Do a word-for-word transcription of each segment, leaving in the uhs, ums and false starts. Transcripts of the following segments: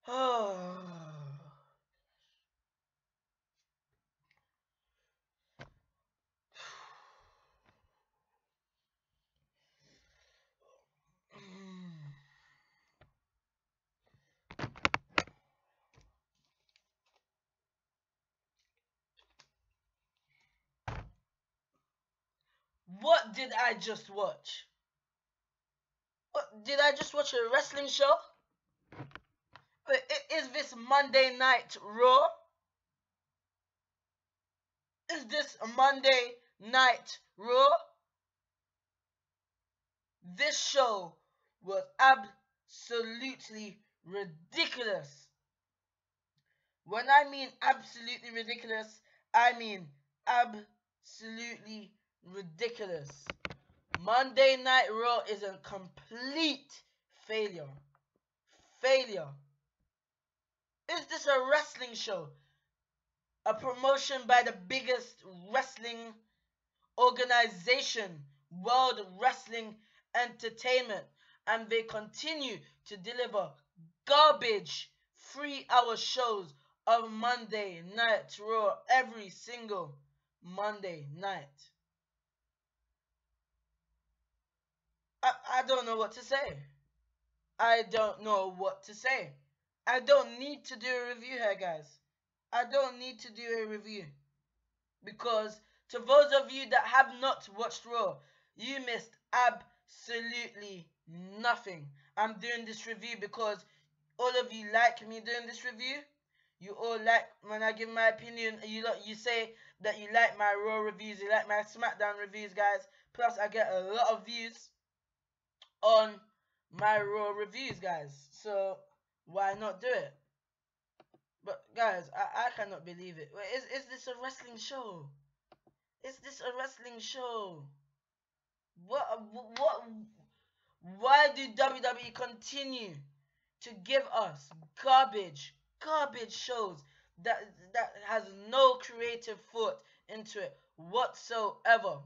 Oh. What did I just watch? What, did I just watch a wrestling show? Is this Monday Night Raw? Is this Monday Night Raw? This show was absolutely ridiculous. When I mean absolutely ridiculous, I mean absolutely ridiculous. Monday Night Raw is a complete failure. Failure. Is this a wrestling show? A promotion by the biggest wrestling organization, World Wrestling Entertainment, and they continue to deliver garbage three-hour shows of Monday Night Raw every single Monday night. I, I don't know what to say. I don't know what to say. I don't need to do a review here, guys. I don't need to do a review. Because to those of you that have not watched Raw, you missed absolutely nothing. I'm doing this review because all of you like me doing this review. You all like when I give my opinion. You lot, you say that you like my Raw reviews, you like my SmackDown reviews, guys. Plus, I get a lot of views on my Raw reviews, guys. So why not do it? But guys, I, I cannot believe it. Wait, is is this a wrestling show? Is this a wrestling show? What what why do W W E continue to give us garbage garbage shows that that has no creative thought into it whatsoever?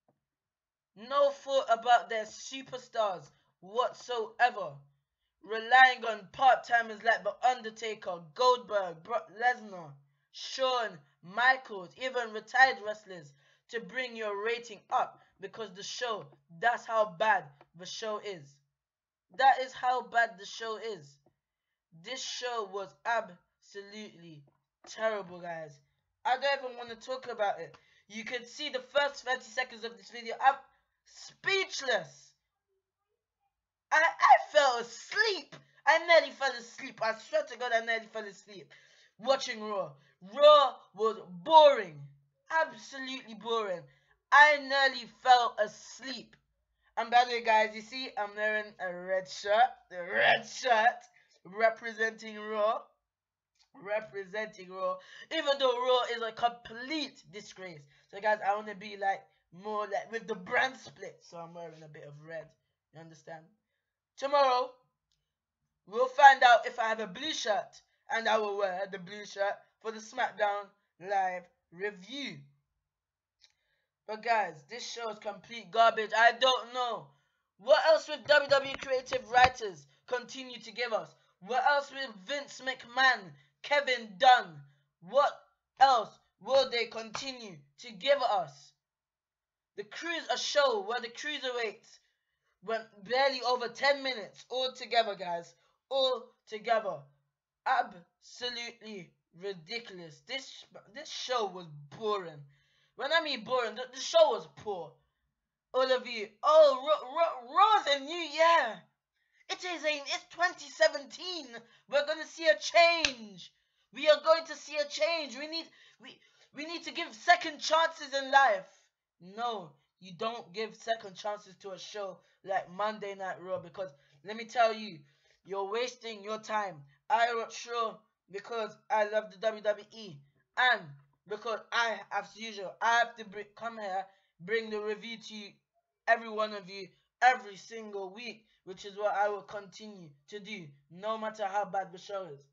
No thought about their superstars whatsoever. Relying on part-timers like The Undertaker, Goldberg, Brock Lesnar, Shawn, Michaels, even retired wrestlers to bring your rating up because the show, that's how bad the show is. That is how bad the show is. This show was absolutely terrible, guys. I don't even want to talk about it. You can see the first thirty seconds of this video. I'm speechless. I, I fell asleep. I nearly fell asleep. I swear to God, I nearly fell asleep watching Raw. Raw was boring. Absolutely boring. I nearly fell asleep. And by the way, guys, you see, I'm wearing a red shirt. The red shirt representing Raw. Representing Raw. Even though Raw is a complete disgrace. So, guys, I want to be like more like with the brand split. So, I'm wearing a bit of red. You understand? Tomorrow, we'll find out if I have a blue shirt, and I will wear the blue shirt for the SmackDown Live review. But guys, this show is complete garbage. I don't know. What else will W W E creative writers continue to give us? What else will Vince McMahon, Kevin Dunn, what else will they continue to give us? The cruise, a show where the cruiserweights went barely over ten minutes all together, guys. All together. Absolutely ridiculous. This this show was boring. When I mean boring, the, the show was poor. All of you, oh, Raw's a new year. It is a, it's twenty seventeen. We're going to see a change. We are going to see a change. We need, we, we need to give second chances in life. No, you don't give second chances to a show like Monday Night Raw, because let me tell you, you're wasting your time. I watch Raw because I love the W W E, and because I, as usual, I have to bring, come here, bring the review to you, every one of you, every single week, which is what I will continue to do, no matter how bad the show is.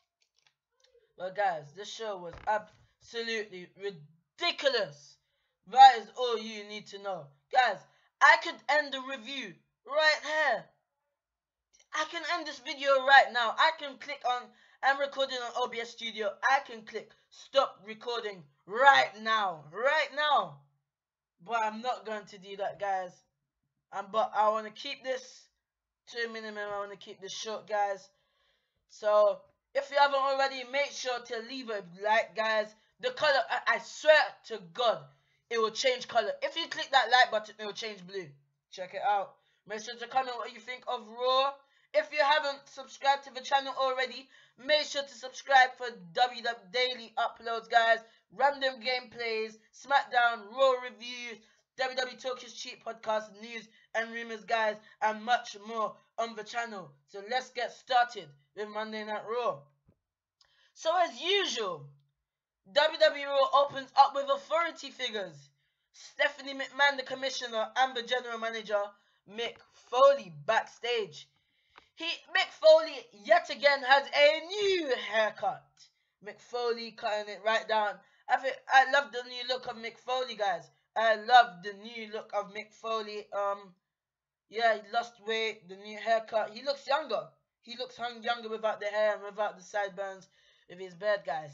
But guys, this show was absolutely ridiculous. That is all you need to know. Guys, I could end the review right here. I can end this video right now. I can click on, I'm recording on O B S Studio. I can click stop recording right now. Right now. But I'm not going to do that, guys. Um, but I want to keep this to a minimum. I want to keep this short, guys. So, if you haven't already, make sure to leave a like, guys. The color, I, I swear to God, it will change color. If you click that like button, it will change blue. Check it out. Make sure to comment what you think of Raw. If you haven't subscribed to the channel already, make sure to subscribe for W W E daily uploads, guys. Random gameplays, SmackDown, Raw reviews, W W E Talk is Cheap podcast, news and rumors, guys, and much more on the channel. So let's get started with Monday Night Raw. So as usual, W W E Raw opens up with authority figures. Stephanie McMahon, the commissioner, and the general manager, Mick Foley, backstage. He, Mick Foley, yet again has a new haircut. Mick Foley cutting it right down. I think I love the new look of Mick Foley, guys. I love the new look of Mick Foley. Um, yeah, he lost weight, the new haircut. He looks younger. He looks younger without the hair and without the sideburns with his beard, guys.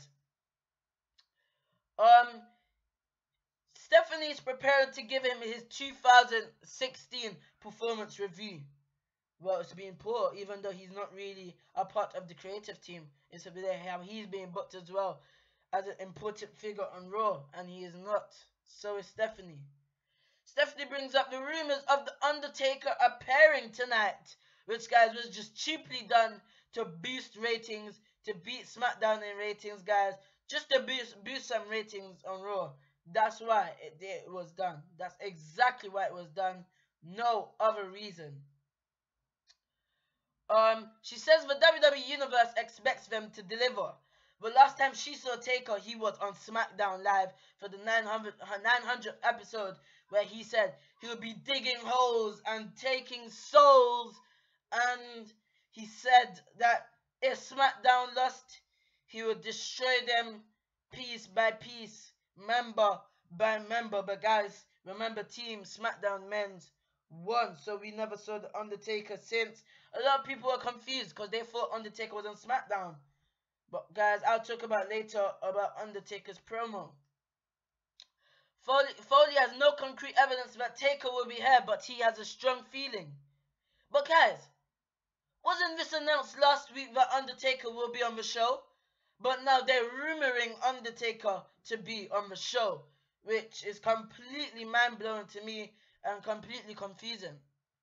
Um, Stephanie's prepared to give him his two thousand sixteen performance review. Well, it's being poor, even though he's not really a part of the creative team. It's a bit how he's being booked as well as an important figure on Raw, and he is not. So is Stephanie. Stephanie brings up the rumors of the Undertaker appearing tonight, which, guys, was just cheaply done to boost ratings, to beat SmackDown in ratings, guys, just to boost boost some ratings on Raw. That's why it, it was done. That's exactly why it was done. No other reason. Um, she says the W W E Universe expects them to deliver. But last time she saw Taker, he was on SmackDown Live for the nine hundredth episode, where he said he would be digging holes and taking souls. And he said that if SmackDown lost, he would destroy them piece by piece, member by member. But guys, remember, Team SmackDown Men's won, so we never saw the Undertaker since. A lot of people are confused because they thought Undertaker was on SmackDown. But guys, I'll talk about later about Undertaker's promo. Foley, Foley has no concrete evidence that Taker will be here, but he has a strong feeling. But guys, wasn't this announced last week that Undertaker will be on the show? But now they're rumoring Undertaker to be on the show, which is completely mind-blowing to me and completely confusing.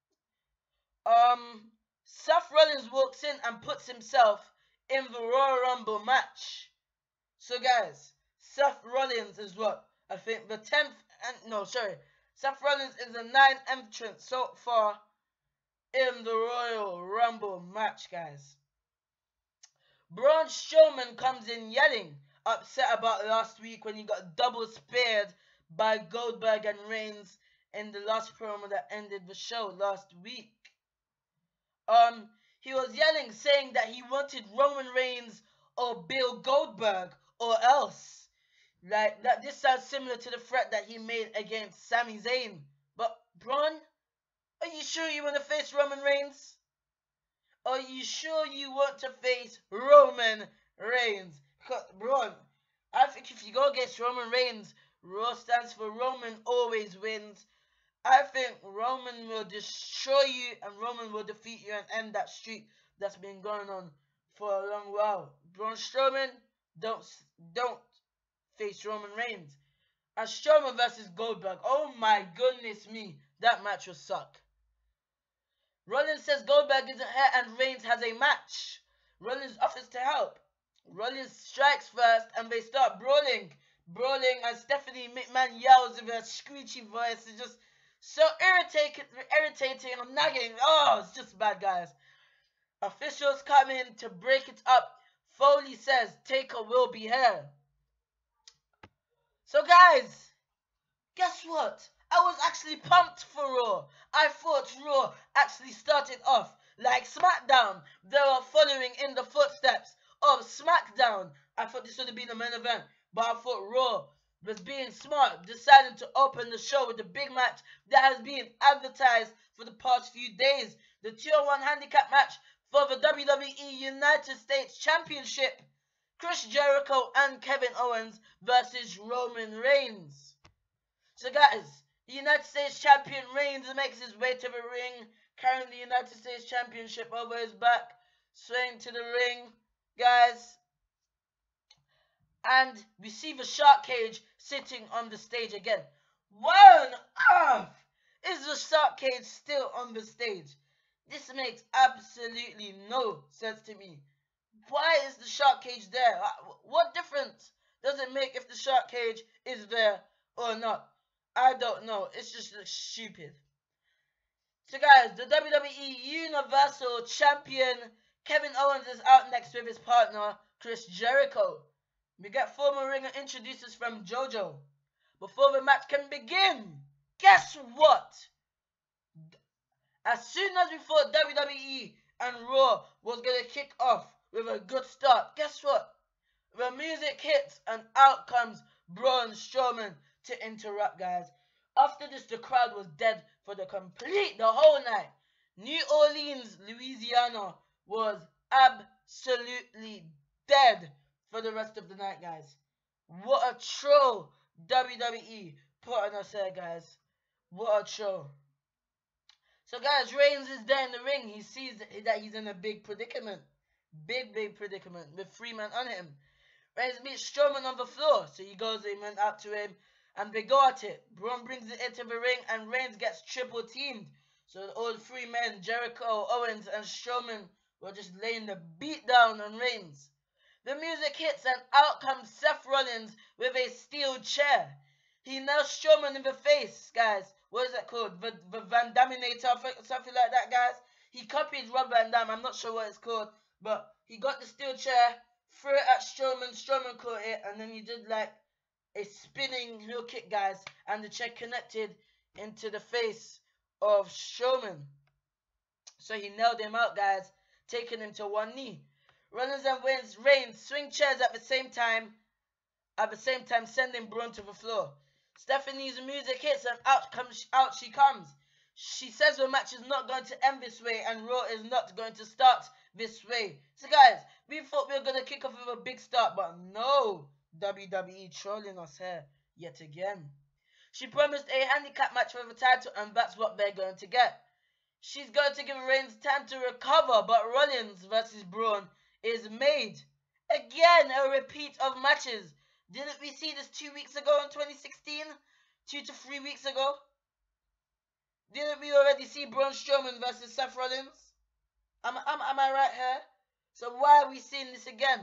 Um, Seth Rollins walks in and puts himself in the Royal Rumble match. So guys, Seth Rollins is what? I think the tenth, and no, sorry. Seth Rollins is the ninth entrant so far in the Royal Rumble match, guys. Braun Strowman comes in yelling, upset about last week when he got double speared by Goldberg and Reigns in the last promo that ended the show last week. Um, he was yelling, saying that he wanted Roman Reigns or Bill Goldberg or else. Like, that this sounds similar to the threat that he made against Sami Zayn. But, Braun, are you sure you want to face Roman Reigns? Are you sure you want to face Roman Reigns? Because, Braun, I think if you go against Roman Reigns, Raw stands for Roman always wins. I think Roman will destroy you and Roman will defeat you and end that streak that's been going on for a long while. Braun Strowman, don't, don't face Roman Reigns. And Strowman versus Goldberg. Oh my goodness me. That match will suck. Rollins says Goldberg isn't here and Reigns has a match. Rollins offers to help. Rollins strikes first and they start brawling. Brawling and Stephanie McMahon yells with her screechy voice. It's just so irritating, irritating and nagging. Oh, it's just bad, guys. Officials come in to break it up. Foley says Taker will be here. So, guys, guess what? I was actually pumped for Raw. I thought Raw actually started off like SmackDown. They were following in the footsteps of SmackDown. I thought this would have been the main event, but I thought Raw was being smart, deciding to open the show with a big match that has been advertised for the past few days. The two on one handicap match for the W W E United States Championship. Chris Jericho and Kevin Owens versus Roman Reigns. So guys, the United States Champion Reigns makes his way to the ring, carrying the United States Championship over his back, swaying to the ring, guys. And we see the shark cage sitting on the stage again. Why on earth is the shark cage still on the stage? This makes absolutely no sense to me. Why is the shark cage there? What difference does it make if the shark cage is there or not? I don't know. It's just stupid. So guys, the W W E Universal Champion Kevin Owens is out next with his partner Chris Jericho. We get former ringer introducers from JoJo. Before the match can begin, guess what? As soon as we thought W W E and Raw was going to kick off with a good start, guess what? The music hits and out comes Braun Strowman to interrupt, guys. After this, the crowd was dead for the complete, the whole night. New Orleans, Louisiana was absolutely dead for the rest of the night, guys. What a troll W W E put on us here, guys. What a troll. So, guys, Reigns is there in the ring. He sees that he's in a big predicament. Big, big predicament with three men on him. Reigns meets Strowman on the floor. So he goes and went up to him and they go at it. Braun brings it into the ring and Reigns gets triple teamed. So all three men, Jericho, Owens and Strowman, were just laying the beat down on Reigns. The music hits and out comes Seth Rollins with a steel chair. He nails Strowman in the face, guys. What is that called? The, the Van Daminator, something like that, guys. He copied Rob Van Dam. I'm not sure what it's called. But he got the steel chair, threw it at Strowman. Strowman caught it. And then he did like a spinning heel kick, guys. And the chair connected into the face of Strowman. So he nailed him out, guys. Taking him to one knee. Rollins and Reigns, Reigns swing chairs at the same time. At the same time sending Braun to the floor. Stephanie's music hits and out comes out she comes. She says the match is not going to end this way and Raw is not going to start this way. So guys, we thought we were going to kick off with a big start, but no. W W E trolling us here yet again. She promised a handicap match for the title and that's what they're going to get. She's going to give Reigns time to recover, but Rollins versus Braun is made. Again, a repeat of matches. Didn't we see this two weeks ago in twenty sixteen? Two to three weeks ago? Didn't we already see Braun Strowman versus Seth Rollins? Am, am, am I right here? So why are we seeing this again?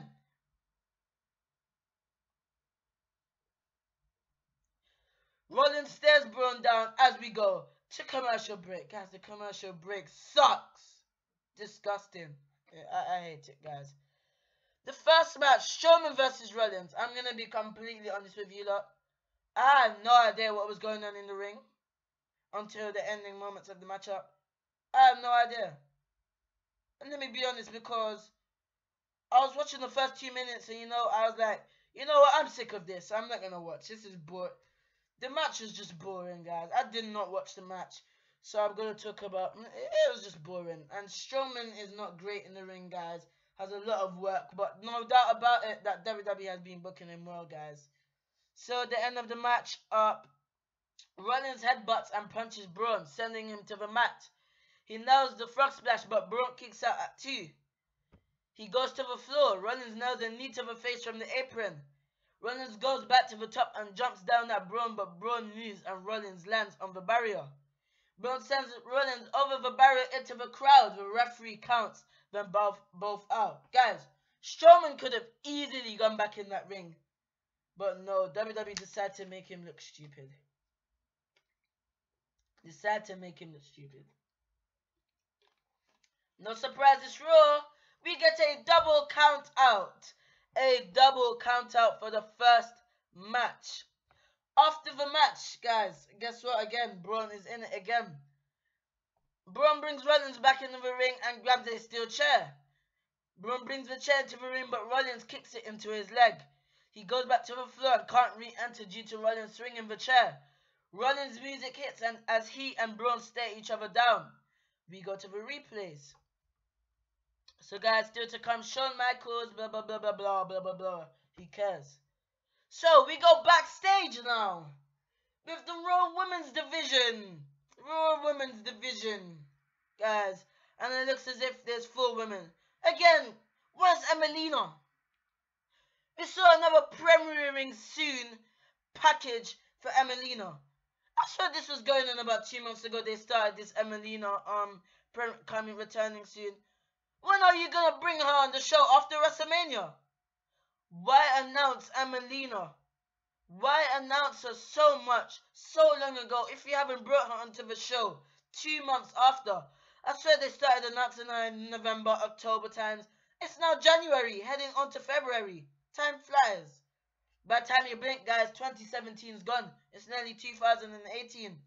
Rollins stares Braun down as we go to commercial break. Guys, the commercial break sucks. Disgusting. I, I hate it, guys. The first match, Strowman versus Rollins. I'm going to be completely honest with you lot. I had no idea what was going on in the ring until the ending moments of the matchup. I have no idea. And let me be honest, because I was watching the first two minutes and, you know, I was like, you know what, I'm sick of this. I'm not going to watch. This is boring. The match was just boring, guys. I did not watch the match. So I'm going to talk about, it was just boring. And Strowman is not great in the ring, guys. Has a lot of work, but no doubt about it that W W E has been booking him well, guys. So at the end of the match, uh, Rollins headbutts and punches Braun, sending him to the mat. He nails the frog splash, but Braun kicks out at two. He goes to the floor. Rollins nails a knee to the face from the apron. Rollins goes back to the top and jumps down at Braun, but Braun moves and Rollins lands on the barrier. Braun sends Rollins over the barrier into the crowd. The referee counts them both, both out. Guys, Strowman could have easily gone back in that ring. But no, W W E decided to make him look stupid. Decided to make him look stupid. No surprise, it's Raw. We get a double count out. A double count out for the first match. After the match, guys, guess what again? Braun is in it again. Braun brings Rollins back into the ring and grabs a steel chair. Braun brings the chair into the ring, but Rollins kicks it into his leg. He goes back to the floor and can't re-enter due to Rollins swinging the chair. Rollins' music hits and as he and Braun stare each other down. We go to the replays. So guys, still to come, Shawn Michaels, blah blah blah blah blah blah blah blah. Who cares? So we go backstage now with the Raw Women's Division. Raw Women's Division, guys, and it looks as if there's four women. Again, where's Emelina? We saw another premiering soon package for Emelina. I saw this was going on about two months ago. They started this Emelina um coming returning soon. When are you gonna bring her on the show after WrestleMania? Why announce Emelina? Why announce her so much, so long ago, if you haven't brought her onto the show two months after? I swear they started announcing her in November, October times. It's now January, heading on to February. Time flies. By the time you blink, guys, twenty seventeen is gone. It's nearly two thousand eighteen.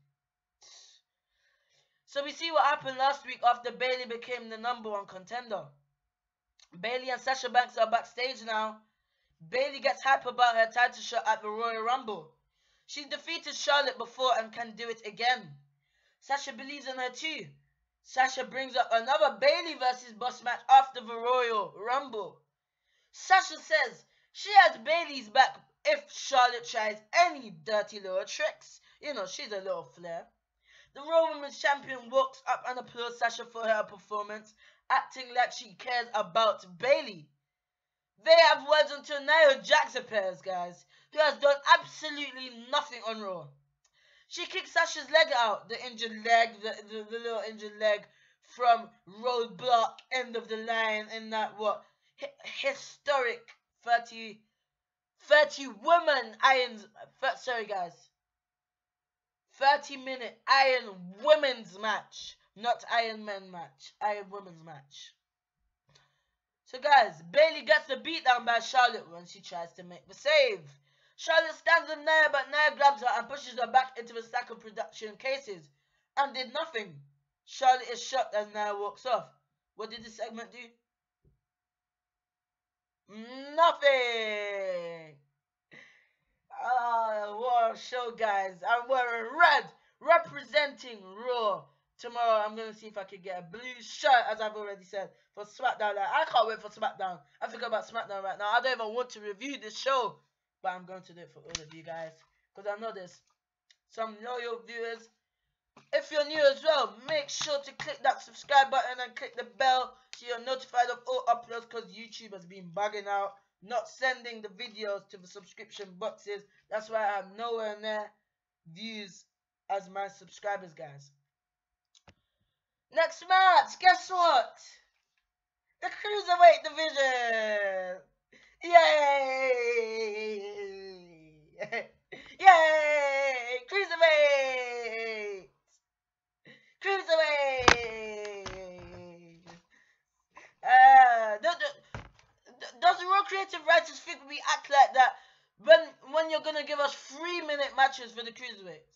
So we see what happened last week after Bayley became the number one contender. Bayley and Sasha Banks are backstage now. Bayley gets hype about her title shot at the Royal Rumble. She defeated Charlotte before and can do it again. Sasha believes in her too. Sasha brings up another Bayley versus Boss match after the Royal Rumble. Sasha says she has Bayley's back if Charlotte tries any dirty little tricks. You know, she's a little flair. The Raw Women's Champion walks up and applauds Sasha for her performance, acting like she cares about Bayley. They have words until Nia Jax appears, guys, who has done absolutely nothing on Raw. She kicks Sasha's leg out, the injured leg, the, the, the little injured leg from Roadblock, end of the line, in that, what, hi historic thirty, thirty women irons, sorry guys, thirty minute Iron Women's match, not Iron Men match, Iron Women's match. So guys, Bayley gets the beat down by Charlotte when she tries to make the save. Charlotte stands with Nia, but Nia grabs her and pushes her back into the stack of production cases and did nothing. Charlotte is shocked as Nia walks off. What did this segment do? Nothing. Oh, what a show, guys. I'm wearing red, representing Raw. Tomorrow, I'm going to see if I can get a blue shirt, as I've already said, for SmackDown. Like, I can't wait for SmackDown. I think about SmackDown right now. I don't even want to review this show, but I'm going to do it for all of you guys, because I know there's some loyal viewers. If you're new as well, make sure to click that subscribe button and click the bell so you're notified of all uploads, because YouTube has been bugging out, not sending the videos to the subscription boxes. That's why I have nowhere near views as my subscribers, guys. Next match, guess what? The Cruiserweight division! Yay! Yay! Cruiserweight! Cruiserweight! Uh, do, do, does the Raw Creative Writers think we act like that when, when you're gonna give us three minute matches for the Cruiserweights?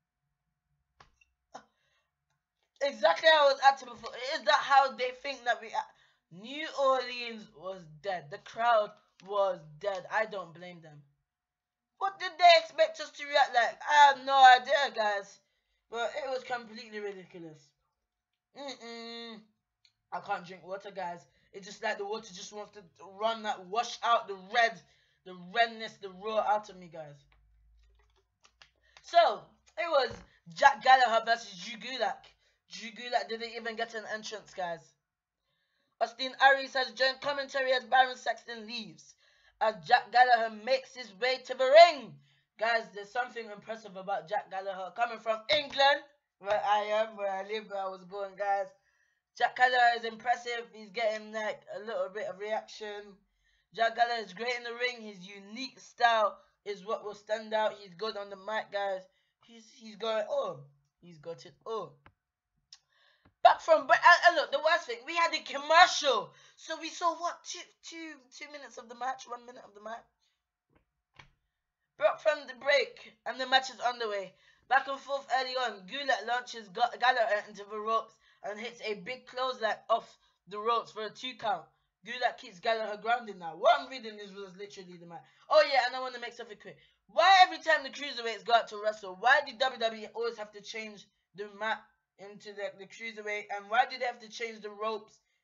Exactly how I was acting before. Is that how they think that we act? New Orleans was dead. The crowd was dead. I don't blame them. What did they expect us to react like? I have no idea, guys. But it was completely ridiculous. Mm-mm. I can't drink water, guys. It's just like the water just wants to run, that wash out the red, the redness, the raw out of me, guys. So, it was Jack Gallagher versus Drew Gulak. Drew Gulak didn't even get an entrance, guys. Austin Aries has joined commentary as Byron Saxton leaves, as Jack Gallagher makes his way to the ring. Guys, there's something impressive about Jack Gallagher coming from England, where I am, where I live, where I was born, guys. Jack Gallagher is impressive. He's getting like a little bit of reaction. Jack Gallagher is great in the ring. His unique style is what will stand out. He's good on the mic, guys. He's he's got it all. He's got it all. Back from break, and, and look, the worst thing, we had a commercial. So we saw what, two, two, two minutes of the match, one minute of the match. Back from the break, and the match is underway. Back and forth early on, Gulak launches Gallagher into the ropes and hits a big clothesline off the ropes for a two count. Gulak keeps Gallagher grounded now. What I'm reading is was literally the match. Oh yeah, and I want to make something quick. Why every time the Cruiserweights go out to wrestle, why did W W E always have to change the map into the, the Cruiserweight, and why did they have to change the ropes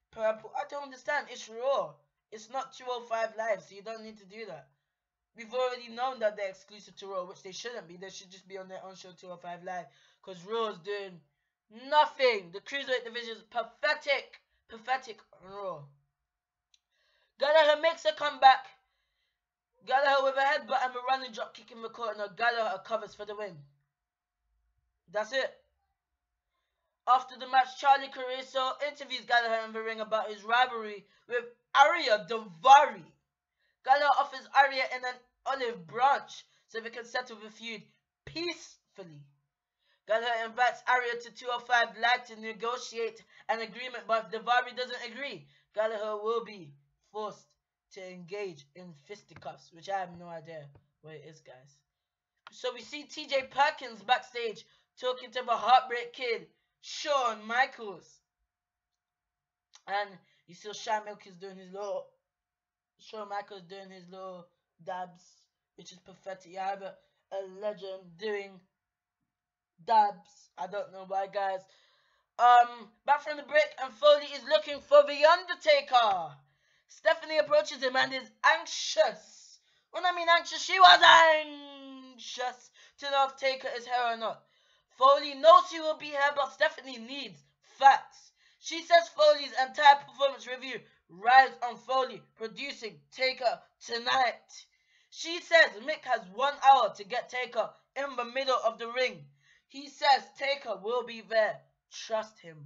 Purple. I don't understand. It's Raw. It's not two oh five Live, so you don't need to do that. We've already known that they're exclusive to Raw, which they shouldn't be. They should just be on their own show, two oh five Live, because Raw's doing nothing. The Cruiserweight division is pathetic. Pathetic on Raw. Gallagher makes a comeback. Gallagher with a headbutt and a running drop kick in the corner. Gallagher covers for the win. That's it. After the match, Charlie Caruso interviews Gallagher in the ring about his rivalry with Arya Daivari. Gallagher offers Arya in an olive branch so they can settle the feud peacefully. Gallagher invites Arya to two oh five Live to negotiate an agreement, but if Daivari doesn't agree, Gallagher will be forced to engage in fisticuffs, which I have no idea what it is, guys. So we see T J Perkins backstage talking to the Heartbreak Kid, Shawn Michaels. And you see Shawn Michaels doing his little, Shawn Michaels doing his little dabs, which is pathetic. You have a, a legend doing dabs. I don't know why, guys. Um, back from the break, and Foley is looking for the Undertaker. Stephanie approaches him and is anxious. When I mean anxious, she was anxious to know if Taker is here or not. Foley knows he will be here, but Stephanie needs facts. She says Foley's entire performance review rides on Foley producing Taker tonight. She says Mick has one hour to get Taker in the middle of the ring. He says Taker will be there. Trust him.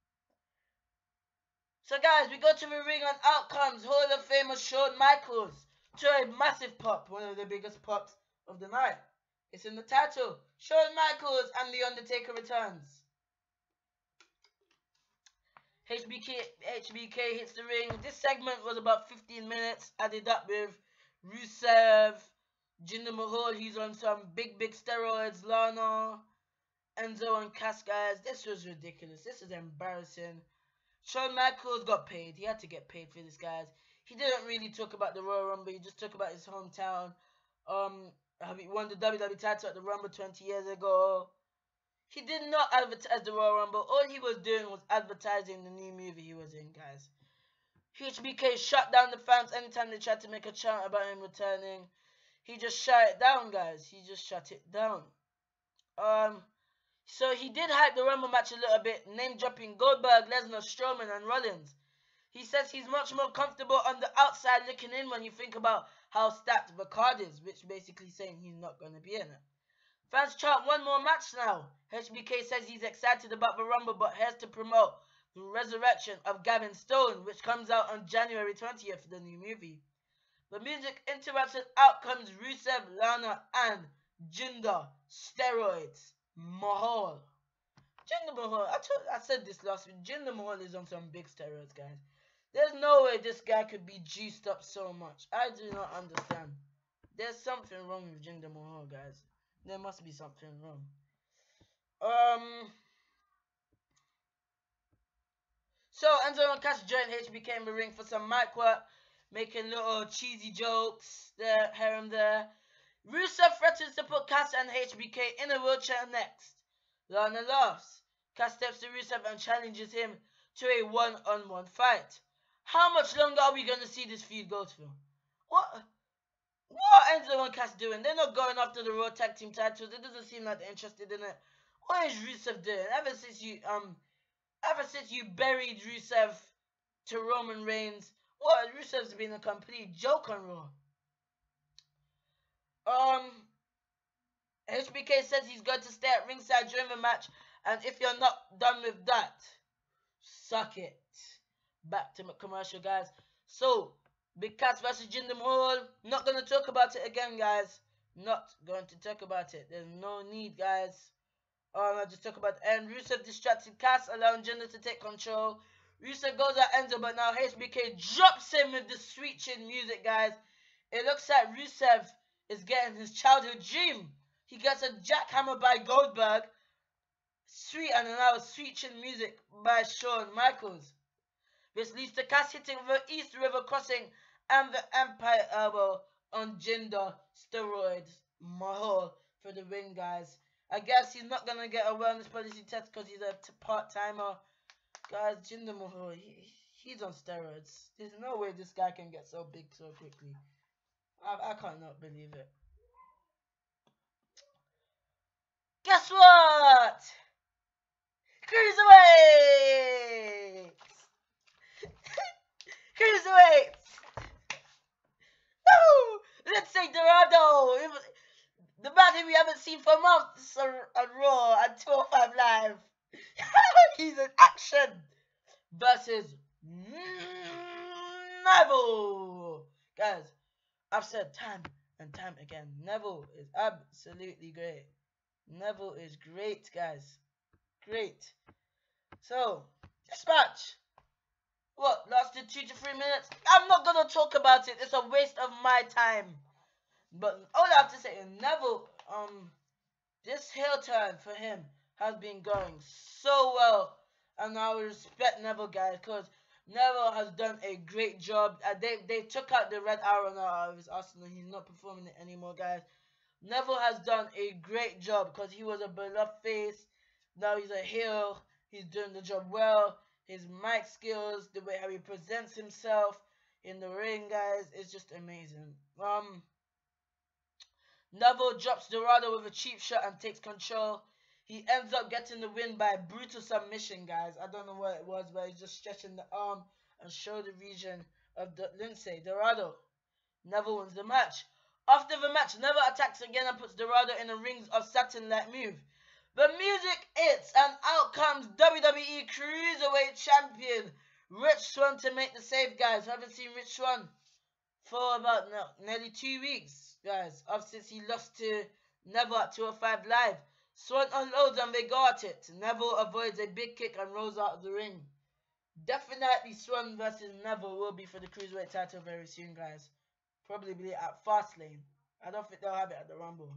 So guys, we go to the ring and out comes Hall of Famer Shawn Michaels to a massive pop, one of the biggest pops of the night. It's in the title. Shawn Michaels and The Undertaker returns. H B K, H B K hits the ring. This segment was about fifteen minutes, added up with Rusev, Jinder Mahal, he's on some big, big steroids, Lana, Enzo and Cass, guys. This was ridiculous. This is embarrassing. Shawn Michaels got paid. He had to get paid for this, guys. He didn't really talk about the Royal Rumble. He just talked about his hometown. Um, he won the W W E title at the Rumble twenty years ago. He did not advertise the Royal Rumble. All he was doing was advertising the new movie he was in, guys. H B K shut down the fans anytime they tried to make a chant about him returning. He just shut it down, guys. He just shut it down. Um... So he did hype the Rumble match a little bit, name-dropping Goldberg, Lesnar, Strowman, and Rollins. He says he's much more comfortable on the outside looking in when you think about how stacked the card is, which basically saying he's not going to be in it. Fans chant one more match now. H B K says he's excited about the Rumble, but has to promote the resurrection of Gavin Stone, which comes out on January twentieth for the new movie. The music interrupts and out comes Rusev, Lana, and Jinder Steroids Mahal. Jinder Mahal, I, told, I said this last week, Jinder Mahal is on some big steroids, guys. There's no way this guy could be juiced up so much. I do not understand. There's something wrong with Jinder Mahal, guys. There must be something wrong. Um. So, Enzo and Cass joined H B K in the ring for some mic work, making little cheesy jokes there, here and there. Rusev threatens to put Cass and H B K in a wheelchair next. Lana laughs. Cass steps to Rusev and challenges him to a one-on-one fight. How much longer are we going to see this feud go through? What? What are Enzo and Cass doing? They're not going after the Raw Tag Team titles. It doesn't seem like they're interested in it. What is Rusev doing? Ever since you um, ever since you buried Rusev to Roman Reigns, what? Rusev's been a complete joke on Raw. Um, H B K says he's going to stay at ringside during the match, and if you're not done with that, suck it. Back to my commercial, guys. So, Big Cass versus Jinder Mahal. Not going to talk about it again, guys. Not going to talk about it. There's no need, guys. Um, I'll just talk about it. And Rusev distracted Cass, allowing Jinder to take control. Rusev goes at Enzo, but now H B K drops him with the sweet chin music, guys. It looks like Rusev is getting his childhood dream. He gets a jackhammer by Goldberg. Sweet, and now sweet chin music by Shawn Michaels. This leads to Cass hitting the East River Crossing and the Empire Elbow on Jinder Steroids Mahal for the win, guys. I guess he's not going to get a wellness policy test because he's a part-timer. Guys, Jinder Mahal, he, He's on steroids. There's no way this guy can get so big so quickly. I, I cannot believe it. Guess what? Cruiserweights! Cruiserweights! Woo! Let's say Dorado! It was the man we haven't seen for months on, on Raw and two oh five Live. He's in action versus Neville. Guys, I've said time and time again, Neville is absolutely great. Neville is great, guys. Great. So, this match, what, lasted two to three minutes? I'm not going to talk about it. It's a waste of my time. But all I have to say, Neville, um, this heel turn for him has been going so well. And I respect Neville, guys, because Neville has done a great job. Uh, they, they took out the red arrow now out of his arsenal. He's not performing it anymore, guys. Neville has done a great job because he was a beloved face. Now he's a heel. He's doing the job well. His mic skills, the way how he presents himself in the ring, guys, is just amazing. Um, Neville drops Dorado with a cheap shot and takes control. He ends up getting the win by brutal submission, guys. I don't know what it was, but he's just stretching the arm and shoulder region of the Lindsay. Dorado. Neville wins the match. After the match, Neville attacks again and puts Dorado in a rings of satin-like move. The music hits and out comes W W E Cruiserweight Champion Rich Swann to make the save, guys. I haven't seen Rich Swann for about no, nearly two weeks, guys. Ever since he lost to Neville at two oh five Live. Swann unloads and they go at it. Neville avoids a big kick and rolls out of the ring. Definitely Swann versus Neville will be for the Cruiserweight title very soon, guys. Probably at Fastlane. I don't think they'll have it at the Rumble.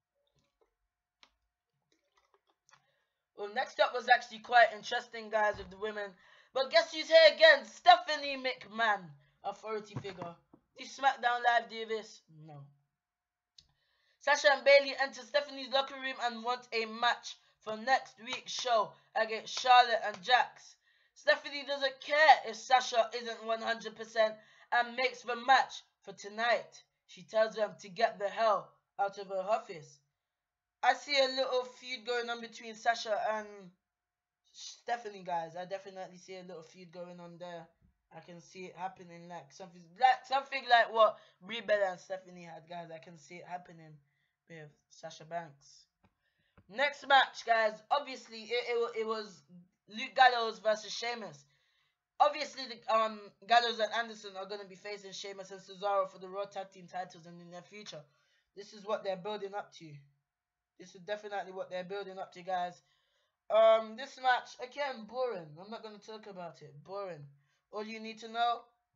Well, next up was actually quite interesting, guys, with the women. But guess who's here again? Stephanie McMahon, authority figure. Did SmackDown Live do this? No. Sasha and Bayley enter Stephanie's locker room and want a match for next week's show against Charlotte and Jax. Stephanie doesn't care if Sasha isn't one hundred percent and makes the match for tonight. She tells them to get the hell out of her office. I see a little feud going on between Sasha and Stephanie, guys. I definitely see a little feud going on there. I can see it happening, like something like something like what Brie Bella and Stephanie had, guys. I can see it happening with Sasha Banks. Next match, guys. Obviously, it, it, it was Luke Gallows versus Sheamus. Obviously, the, um, Gallows and Anderson are going to be facing Sheamus and Cesaro for the Raw Tag Team titles in the near future. This is what they're building up to. This is definitely what they're building up to, guys. Um, this match, again, boring. I'm not going to talk about it. Boring. All you need to know,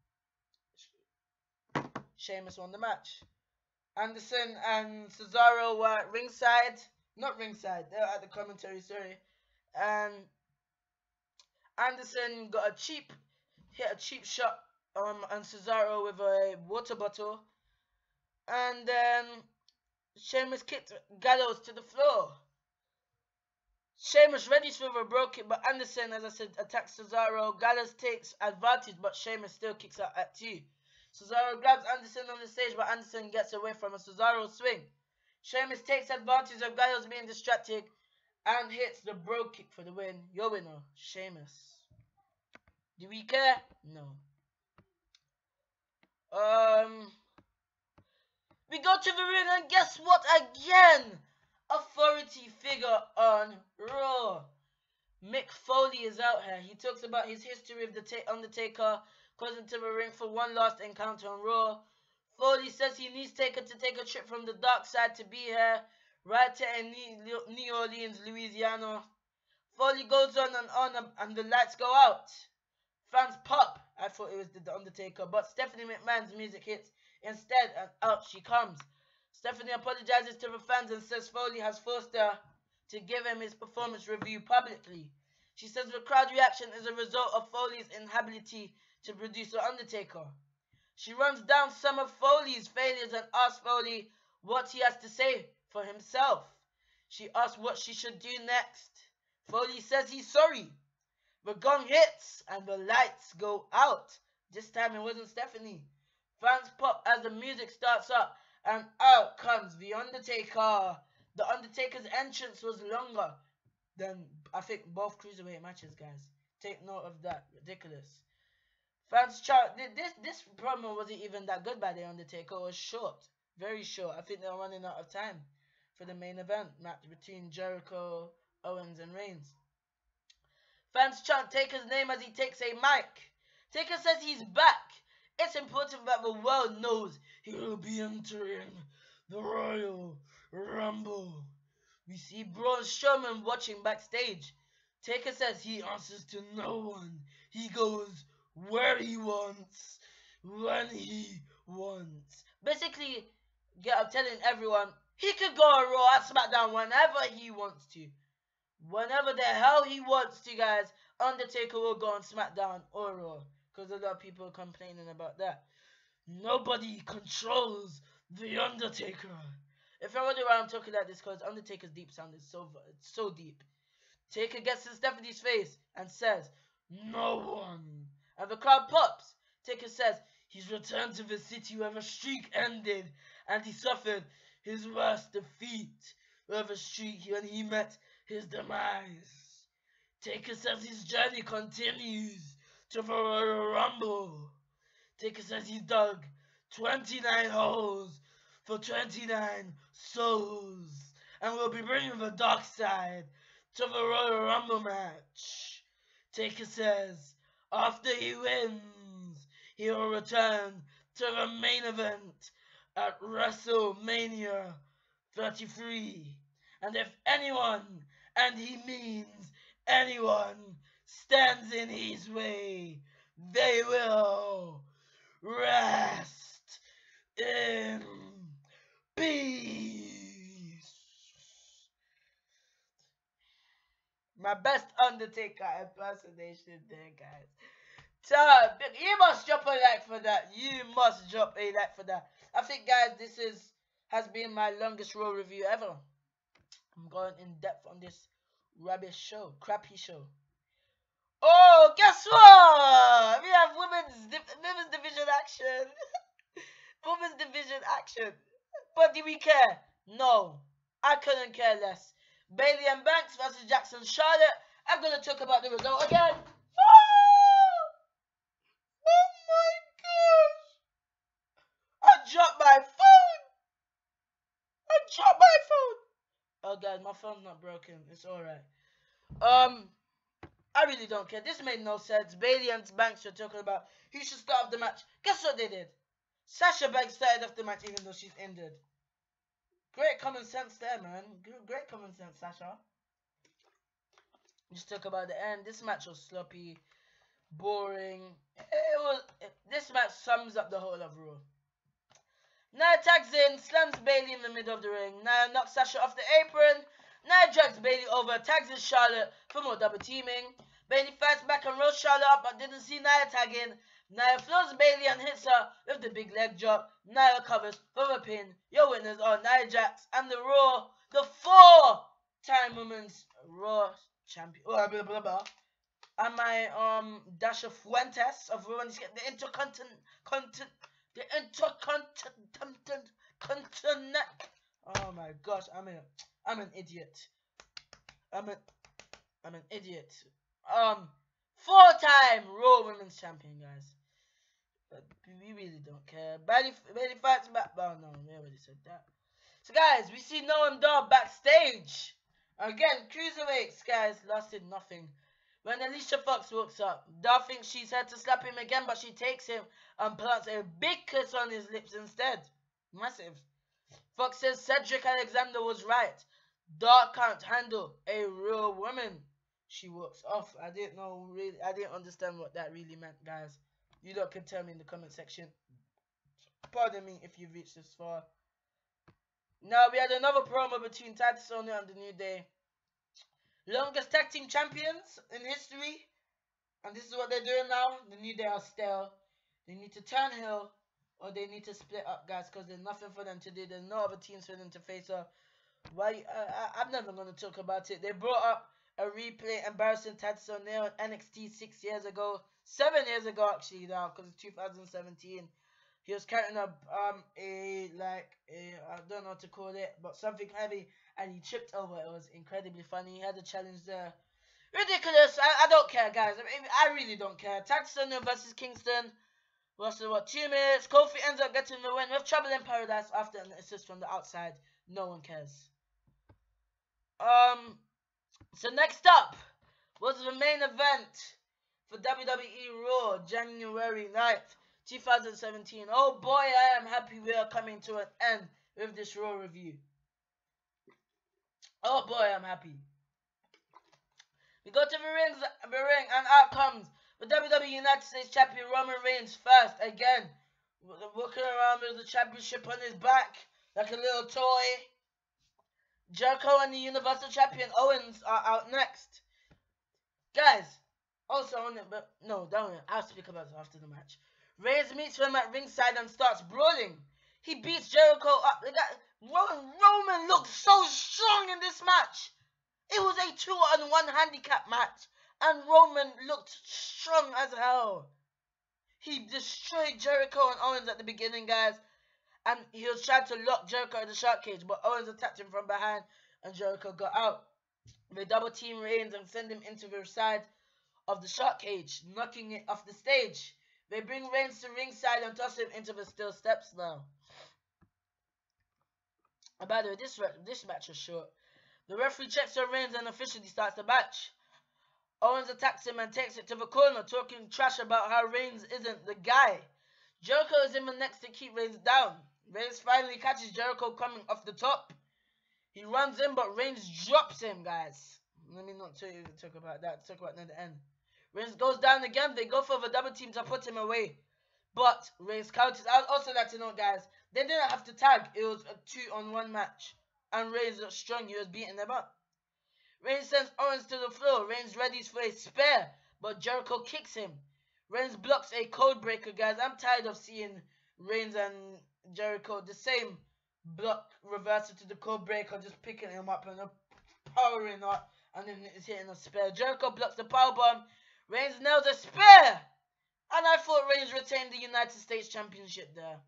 Sheamus won the match. Anderson and Cesaro were at ringside. Not ringside, they were at the commentary, sorry. And Anderson got a cheap, hit a cheap shot um, on Cesaro with a water bottle. And then Sheamus kicked Gallows to the floor. Sheamus readies for a bro kick, but Anderson, as I said, attacks Cesaro. Gallows takes advantage, but Sheamus still kicks out at two. Cesaro grabs Anderson on the stage, but Anderson gets away from a Cesaro swing. Sheamus takes advantage of Gallows being distracted and hits the bro kick for the win. Your winner, Sheamus. Do we care? No. Um, we go to the ring and guess what again? Authority figure on Raw. Mick Foley is out here. He talks about his history with the Undertaker, causing to the ring for one last encounter on Raw. Foley says he needs Taker to take a trip from the dark side to be here, right here in New Orleans, Louisiana. Foley goes on and on and the lights go out. Fans pop. I thought it was the Undertaker, but Stephanie McMahon's music hits instead and out she comes. Stephanie apologizes to the fans and says Foley has forced her to give him his performance review publicly. She says the crowd reaction is a result of Foley's inability to produce the Undertaker. She runs down some of Foley's failures and asks Foley what he has to say for himself. She asks what she should do next. Foley says he's sorry. The gong hits and the lights go out. This time it wasn't Stephanie. Fans pop as the music starts up, and out comes the Undertaker. The Undertaker's entrance was longer than, I think, both cruiserweight matches, guys. Take note of that. Ridiculous. Fans chant. This this promo wasn't even that good by the Undertaker. It was short, very short. I think they were running out of time for the main event match between Jericho, Owens, and Reigns. Fans chant Taker's name as he takes a mic. Taker says he's back. It's important that the world knows he will be entering the Royal Rumble. We see Braun Strowman watching backstage. Taker says he answers to no one. He goes where he wants, when he wants. Basically, yeah, I'm telling everyone, he could go on Raw at SmackDown whenever he wants to. Whenever the hell he wants to, guys. Undertaker will go on SmackDown or Raw. Because a lot of people are complaining about that. Nobody controls the Undertaker. If you're wondering why I'm talking like this, because Undertaker's deep sound is so, it's so deep. Taker gets in Stephanie's face and says, no one. And the crowd pops. Taker says he's returned to the city where the streak ended and he suffered his worst defeat with the streak when he met his demise. Taker says his journey continues to the Royal Rumble. Taker says he dug twenty-nine holes for twenty-nine souls and will be bringing the dark side to the Royal Rumble match. Taker says after he wins, he will return to the main event at WrestleMania thirty-three. And if anyone, and he means anyone, stands in his way, they will rest in peace. My best Undertaker impersonation there, guys. So, you must drop a like for that. You must drop a like for that. I think, guys, this is has been my longest Raw review ever. I'm going in depth on this rubbish show, crappy show. Oh, guess what? We have women's women's division action. Women's division action. But do we care? No, I couldn't care less. Bailey and Banks versus Jackson Charlotte. I'm gonna talk about the result again. Oh, oh my gosh! I dropped my phone. I dropped my phone. Oh, guys, my phone's not broken. It's alright. Um, I really don't care. This made no sense. Bailey and Banks were talking about who should start off the match. Guess what they did? Sasha Banks started off the match even though she's injured. Great common sense there, man. Great common sense, Sasha. Just talk about the end. This match was sloppy, boring. It was. It, this match sums up the whole of Raw. Nia tags in, slams Bailey in the middle of the ring. Nia knocks Sasha off the apron. Nia drags Bailey over, tags in Charlotte for more double teaming. Bailey fights back and rolls Charlotte up, but didn't see Nia tag in. Nia floats Bailey and hits her with the big leg drop. Nia covers for the pin. Your winners are Nia Jax and the Raw, the four-time Women's Raw Champion. Blah, blah, blah, blah. And my um Dasha Fuentes of Women's the Intercontinent, content, the Intercontinent, continent. Oh my gosh, I'm a, I'm an idiot. I'm an, I'm an idiot. Um, four-time Raw Women's Champion, guys. But we really don't care. Bailey, Bailey fights back. Oh no, we already said that. So guys, we see Noam Dar backstage. Again, cruiserweights, guys, lasted nothing. When Alicia Fox walks up, Dar thinks she's had to slap him again, but she takes him and plants a big kiss on his lips instead. Massive. Fox says Cedric Alexander was right. Dar can't handle a real woman. She walks off. I didn't know really. I didn't understand what that really meant, guys. You lot can tell me in the comment section. Pardon me if you've reached this far. Now we had another promo between Titus O'Neil and the New Day. Longest tag team champions in history. And this is what they're doing now. The New Day are stale. They need to turn heel. Or they need to split up, guys. Because there's nothing for them to do. There's no other teams for them to face up. Why? Uh, I, I'm never going to talk about it. They brought up a replay embarrassing Titus O'Neil on N X T six years ago, seven years ago actually now, because it's two thousand seventeen. He was carrying up um a like a I don't know what to call it, but something heavy, and he tripped over. It was incredibly funny. He had a challenge there. Ridiculous. I, I don't care, guys. I, mean, I really don't care. Titus O'Neil versus Kingston. Was what two minutes? Kofi ends up getting the win with Trouble in Paradise after an assist from the outside. No one cares. Um. So next up was the main event for W W E Raw, January ninth, two thousand seventeen. Oh boy, I am happy we are coming to an end with this Raw review. Oh boy, I'm happy. We go to the ring, the ring, and out comes the W W E United States Champion Roman Reigns first again, walking around with the championship on his back like a little toy. Jericho and the Universal Champion Owens are out next. Guys, also on it, but no, don't worry, I'll speak about it after the match. Reigns meets them at ringside and starts brawling. He beats Jericho up. The guy, Roman, Roman looked so strong in this match. It was a two on one handicap match, and Roman looked strong as hell. He destroyed Jericho and Owens at the beginning, guys, and he was trying to lock Jericho in the shark cage, but Owens attacked him from behind, and Jericho got out. They double team Reigns and send him into the side of the shark cage, knocking it off the stage. They bring Reigns to ringside and toss him into the steel steps now. And by the way, this this match was short. The referee checks on Reigns and officially starts the match. Owens attacks him and takes it to the corner, talking trash about how Reigns isn't the guy. Jericho is in the next to keep Reigns down. Reigns finally catches Jericho coming off the top. He runs in, but Reigns drops him, guys. Let me not tell you, talk about that. Talk about that at the end. Reigns goes down again. They go for the double team to put him away. But Reigns counters. I would also like to know, guys, they didn't have to tag. It was a two on one match. And Reigns was strong. He was beating them up. Reigns sends Owens to the floor. Reigns readies for a spear, but Jericho kicks him. Reigns blocks a code breaker, guys. I'm tired of seeing Reigns and Jericho the same block reversal to the code breaker, just picking him up and powering up, and then it's hitting a spear. Jericho blocks the powerbomb. Reigns nails a spear, and I thought Reigns retained the United States Championship there.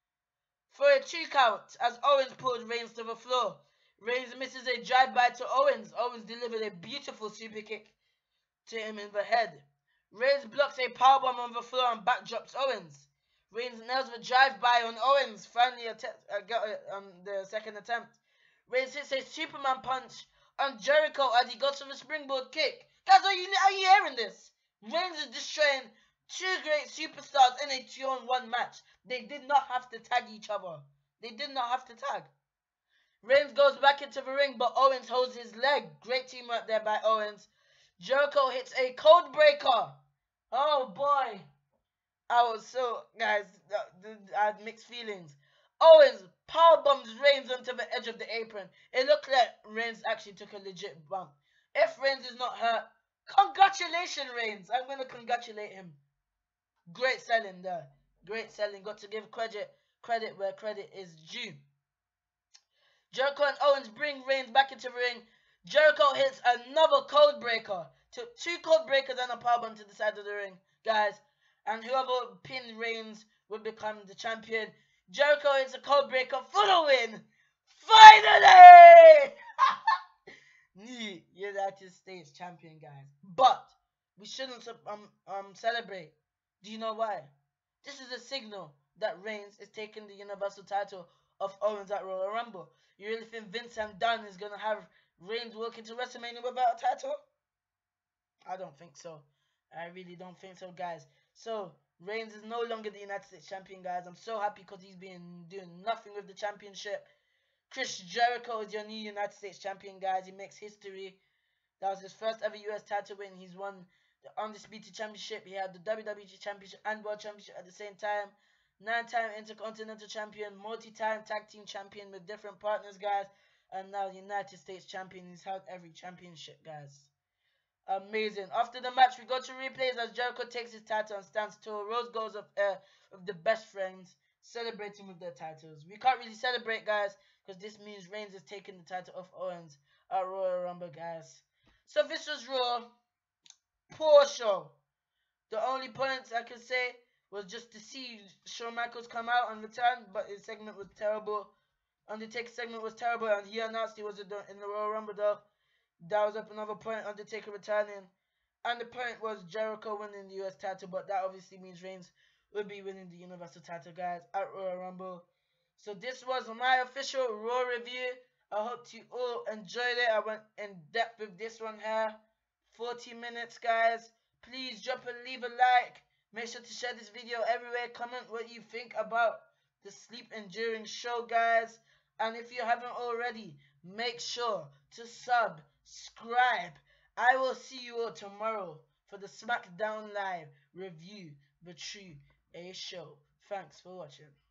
For a two count, as Owens pulled Reigns to the floor. Reigns misses a drive-by to Owens. Owens delivered a beautiful super kick to him in the head. Reigns blocks a powerbomb on the floor and backdrops Owens. Reigns nails the drive-by on Owens, finally att- uh, got it on the second attempt. Reigns hits a Superman punch on Jericho as he goes for the springboard kick. Guys, are you, are you hearing this? Reigns is destroying two great superstars in a two on one match. They did not have to tag each other. They did not have to tag. Reigns goes back into the ring, but Owens holds his leg. Great teamwork there by Owens. Jericho hits a code breaker. Oh boy. I was so, guys, I had mixed feelings. Owens powerbombs Reigns onto the edge of the apron. It looked like Reigns actually took a legit bump. If Reigns is not hurt, congratulations, Reigns. I'm going to congratulate him. Great selling there. Great selling. Got to give credit, credit where credit is due. Jericho and Owens bring Reigns back into the ring. Jericho hits another code breaker. Took two code breakers and a powerbomb to the side of the ring, guys. And whoever pinned Reigns would become the champion. Jericho hits a code breaker for the win. Finally! New United States champion, guys. But we shouldn't um, um celebrate. Do you know why? This is a signal that Reigns is taking the Universal title of Owens at Royal Rumble. You really think Vince and Dunn is going to have Reigns walk into WrestleMania without a title? I don't think so. I really don't think so, guys. So, Reigns is no longer the United States champion, guys. I'm so happy because he's been doing nothing with the championship. Chris Jericho is your new United States champion, guys. He makes history. That was his first ever U S title win. He's won the Undisputed Championship. He had the W W E Championship and World Championship at the same time. Nine-time Intercontinental Champion, multi-time Tag Team Champion with different partners, guys. And now the United States Champion. He's held every championship, guys. Amazing. After the match, we go to replays as Jericho takes his title and stands tall. Rose goes up air with the best friends, celebrating with their titles. We can't really celebrate, guys, because this means Reigns is taking the title of Owens at Royal Rumble, guys. So this was Raw. Poor show. The only points I could say was just to see Shawn Michaels come out and return, but his segment was terrible. Undertaker's segment was terrible, and he announced he was in the Royal Rumble though. That was up another point, Undertaker returning. And the point was Jericho winning the U S title, but that obviously means Reigns will be winning the Universal title, guys, at Royal Rumble. So this was my official Raw review. I hope you all enjoyed it. I went in depth with this one here. forty minutes, guys. Please drop and leave a like. Make sure to share this video everywhere. Comment what you think about the Sleep Enduring show, guys. And if you haven't already, make sure to subscribe. I will see you all tomorrow for the SmackDown Live review, the True A Show. Thanks for watching.